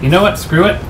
You know what? Screw it.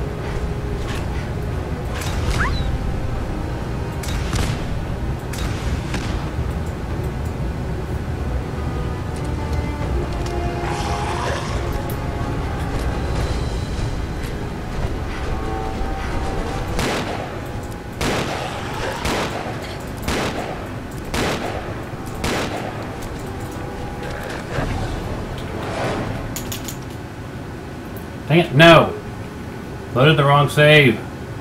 Dang it, no! Loaded the wrong save.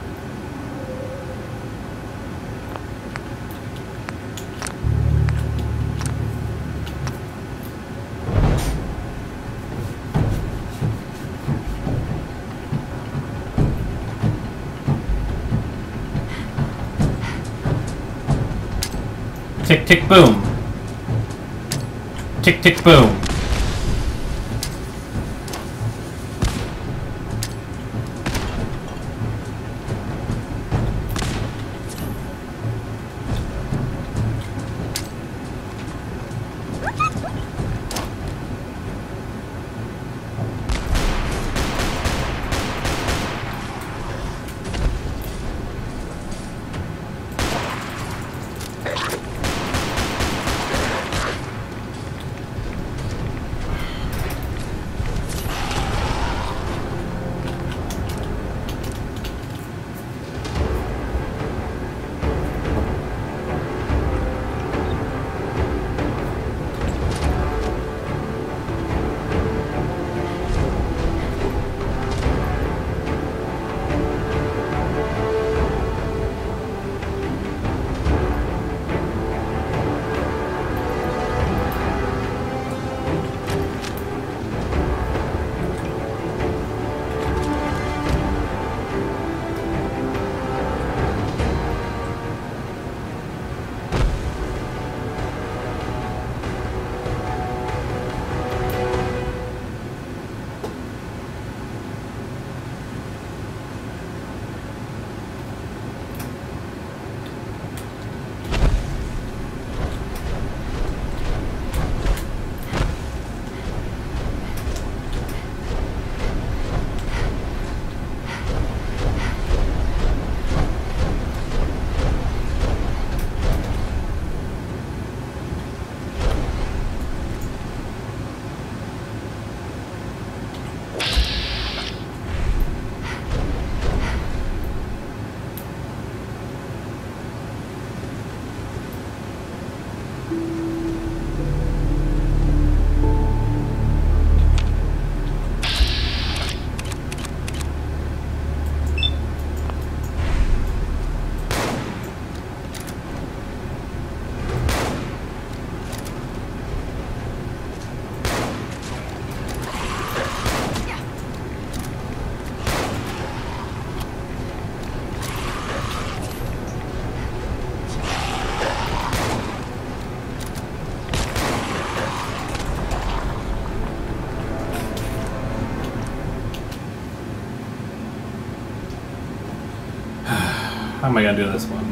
Tick, tick, boom. Tick, tick, boom. How am I gonna do this one?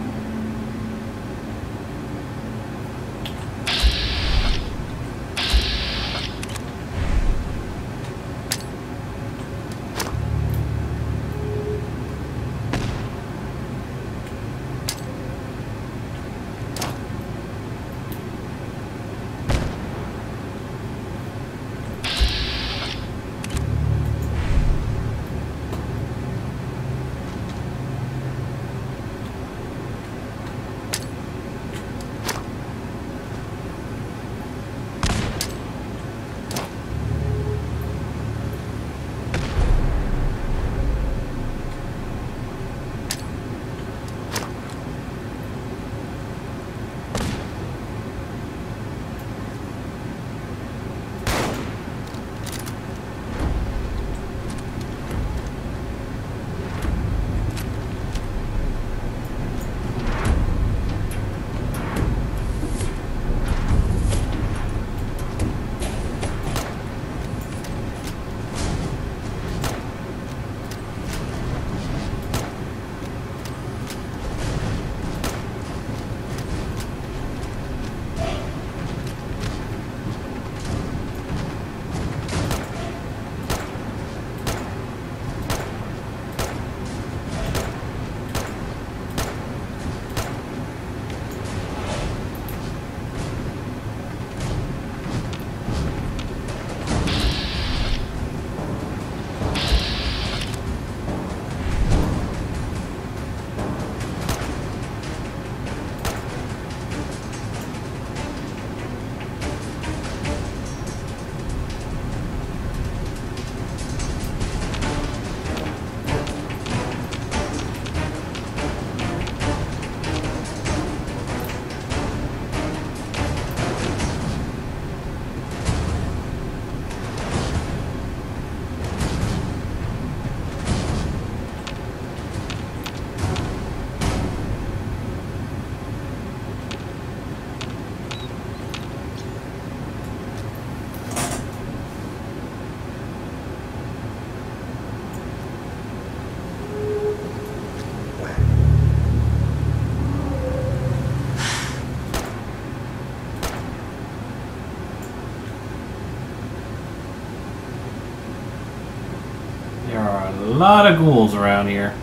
lot of ghouls around here.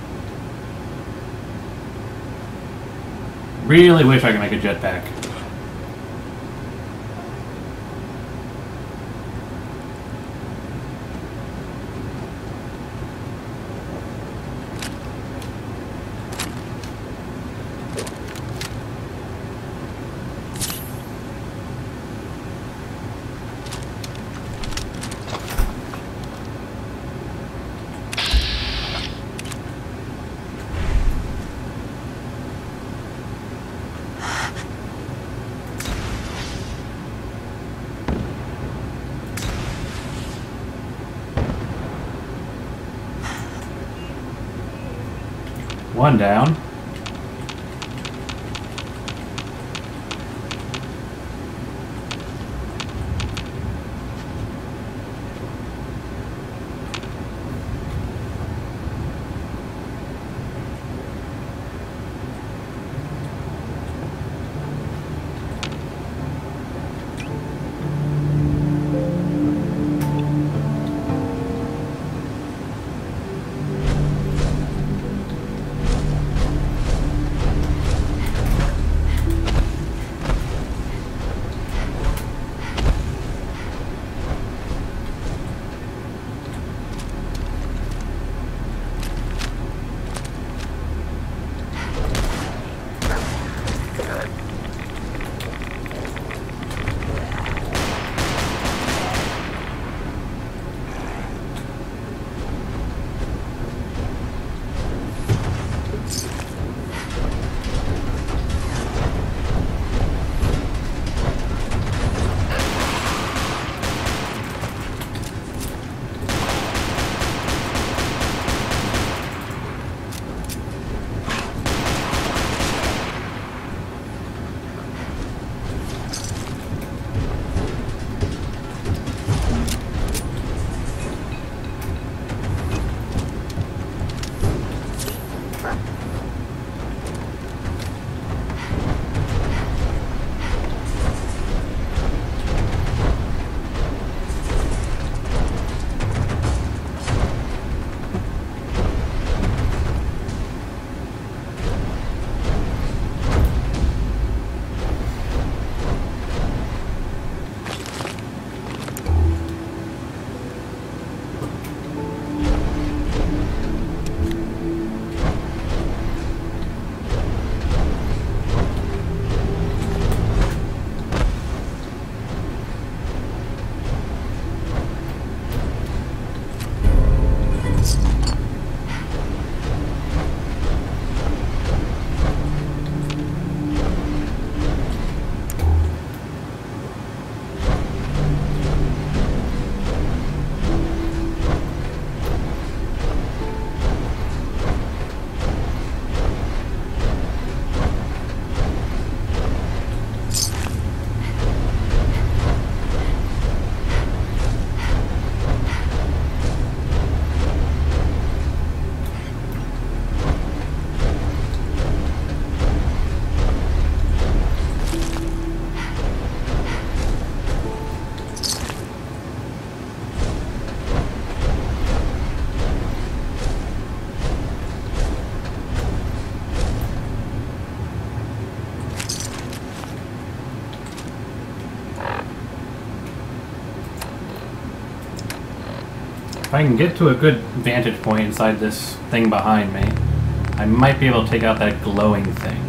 Really wish I could make a jetpack. One down. If I can get to a good vantage point inside this thing behind me, I might be able to take out that glowing thing.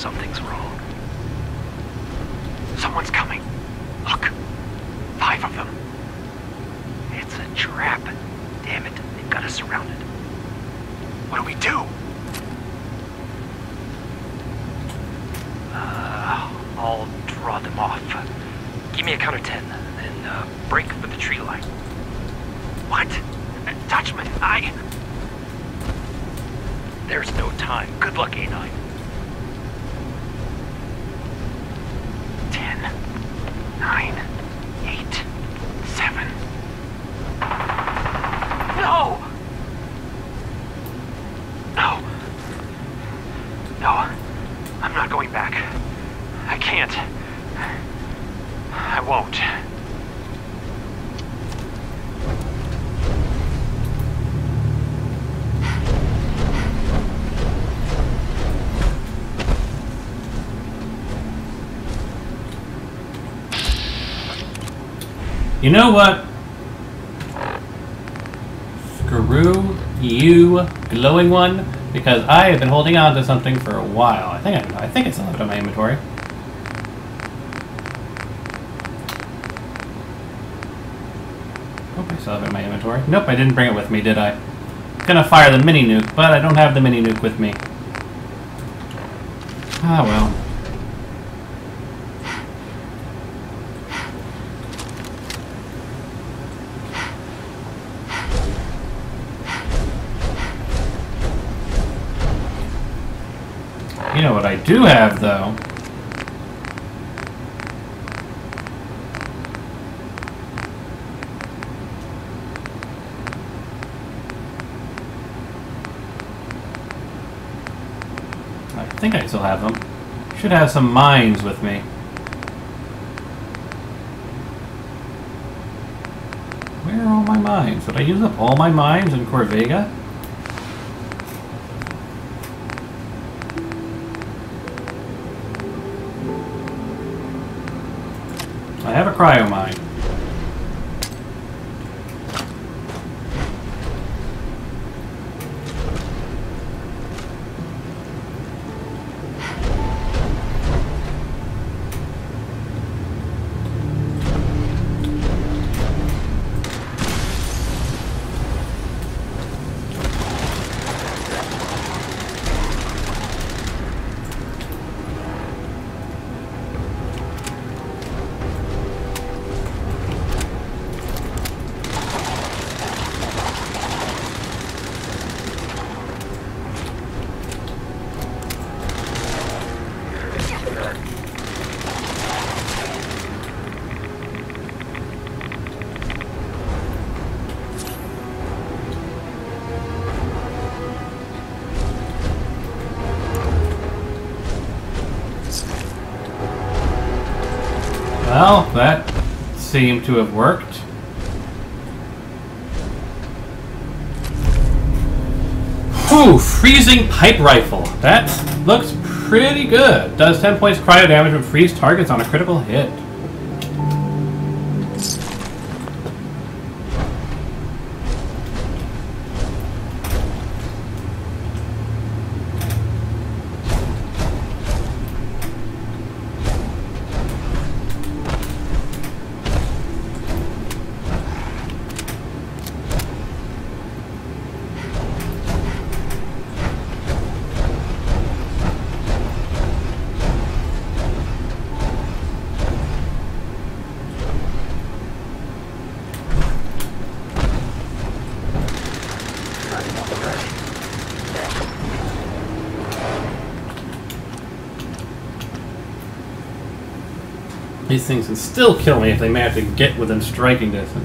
Something's wrong. Someone's coming. Look. 5 of them. It's a trap. Damn it. They've got us surrounded. What do we do? I'll draw them off. Give me a count of 10, then break for the tree line. What? Dutchman, There's no time. Good luck, A9. 10, 9, 8, 7. No! No. No. I'm not going back. I can't. I won't. You know what? Screw you, glowing one, because I have been holding on to something for a while. I think I still have it in my inventory. Hope I still have it in my inventory. Nope, I didn't bring it with me, did I? I'm gonna fire the mini nuke, but I don't have the mini nuke with me. Ah well. You know what I do have, though? I think I still have them. Should have some mines with me. Where are all my mines? Did I use up all my mines in Corvega? I have a cryo mine. Well, that seemed to have worked. Whew, freezing pipe rifle. That looks pretty good. Does 10 points cryo damage when freeze targets on a critical hit. These things can still kill me if they manage to get within striking distance.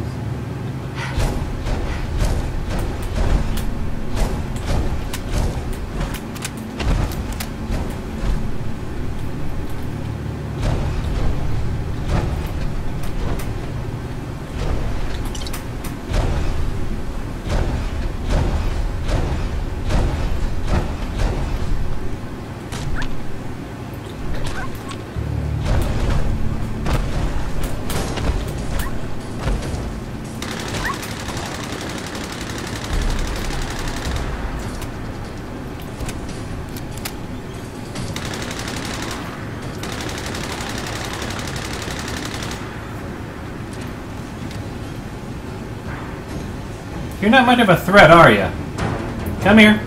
You're not much of a threat, are you? Come here.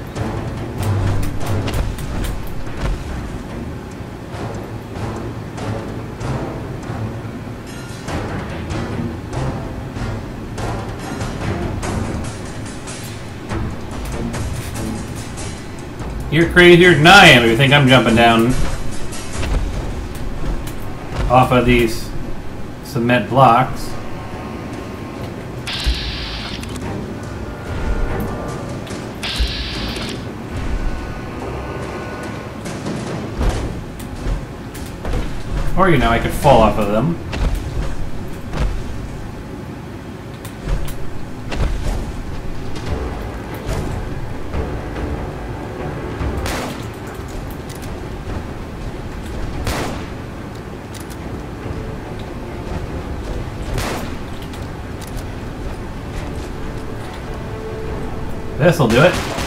You're crazier than I am if you think I'm jumping down off of these cement blocks. Or, you know, I could fall off of them. This'll do it.